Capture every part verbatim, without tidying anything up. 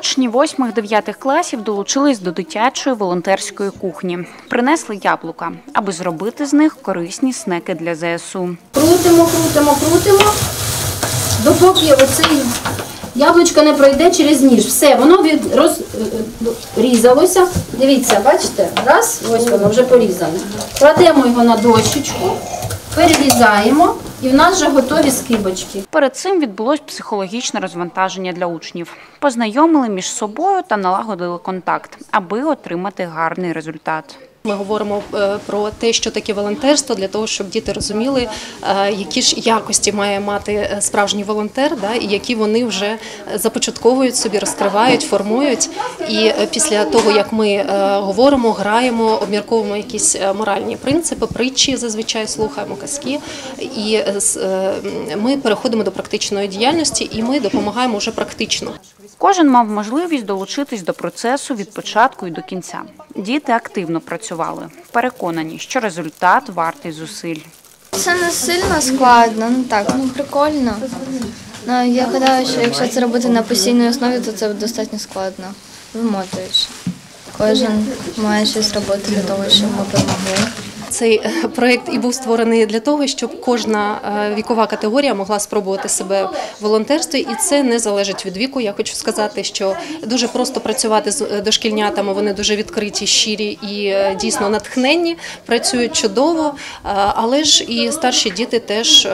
Учні восьмих-дев'ятих класів долучились до дитячої волонтерської кухні. Принесли яблука, аби зробити з них корисні снеки для зе ес у. Крутимо, крутимо, крутимо, допоки оцей яблучко не пройде через ніж. Все, воно розрізалося. Дивіться, бачите? Раз, ось воно вже порізане. Кладемо його на дощечку, перерізаємо. І в нас вже готові скибочки. Перед цим відбулось психологічне розвантаження для учнів. Познайомили між собою та налагодили контакт, аби отримати гарний результат. Ми говоримо про те, що таке волонтерство, для того, щоб діти розуміли, які ж якості має мати справжній волонтер, і які вони вже започатковують собі, розкривають, формують. І після того, як ми говоримо, граємо, обмірковуємо якісь моральні принципи, притчі зазвичай слухаємо, казки, і ми переходимо до практичної діяльності, і ми допомагаємо вже практично. Кожен мав можливість долучитись до процесу від початку і до кінця. Діти активно працювали, переконані, що результат вартий зусиль. Це не сильно складно, ну так, ну прикольно. Ну, я гадаю, що якщо це робити на постійній основі, то це достатньо складно, вимотуєш. Кожен має щось робити для того, щоб ми перемогли. Цей проєкт і був створений для того, щоб кожна вікова категорія могла спробувати себе в волонтерстві, і це не залежить від віку. Я хочу сказати, що дуже просто працювати з дошкільнятами, вони дуже відкриті, щирі і дійсно натхненні, працюють чудово, але ж і старші діти теж,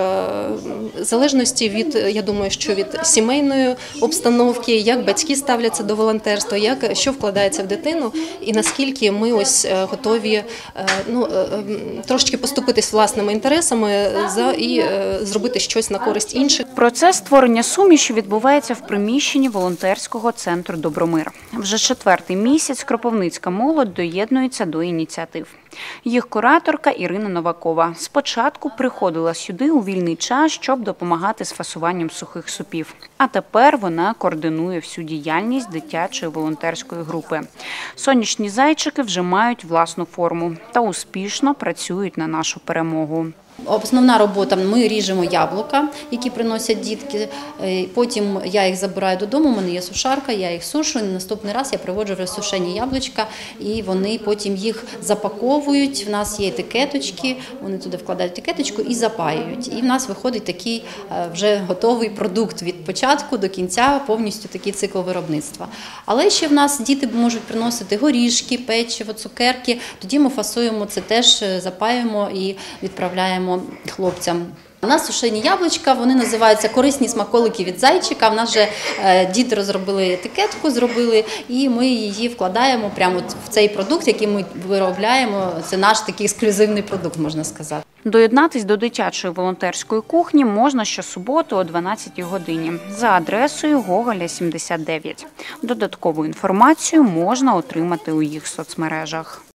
в залежності від, я думаю, що від сімейної обстановки, як батьки ставляться до волонтерства, як, що вкладається в дитину і наскільки ми ось готові, ну, трошки поступитись власними інтересами і зробити щось на користь інших. Процес створення суміші відбувається в приміщенні волонтерського центру «Добромир». Вже четвертий місяць кропивницька молодь доєднується до ініціатив. Їх кураторка Ірина Новакова спочатку приходила сюди у вільний час, щоб допомагати з фасуванням сухих супів. А тепер вона координує всю діяльність дитячої волонтерської групи. Сонячні зайчики вже мають власну форму та успішно працюють на нашу перемогу. Основна робота – ми ріжемо яблука, які приносять дітки, потім я їх забираю додому, у мене є сушарка, я їх сушу, і наступний раз я приводжу вже сушені яблучка, і вони потім їх запаковують, в нас є етикеточки, вони туди вкладають етикеточку і запаюють. І в нас виходить такий вже готовий продукт від початку до кінця, повністю такий цикл виробництва. Але ще в нас діти можуть приносити горішки, печиво, цукерки, тоді ми фасуємо це теж, запаюємо і відправляємо хлопцям. У нас сушені яблучка, вони називаються корисні смаколики від зайчика. У нас вже діти розробили етикетку, зробили, і ми її вкладаємо прямо в цей продукт, який ми виробляємо. Це наш такий ексклюзивний продукт, можна сказати. Доєднатись до дитячої волонтерської кухні можна щосуботи о дванадцятій годині за адресою Гоголя, сімдесят дев'ять. Додаткову інформацію можна отримати у їх соцмережах.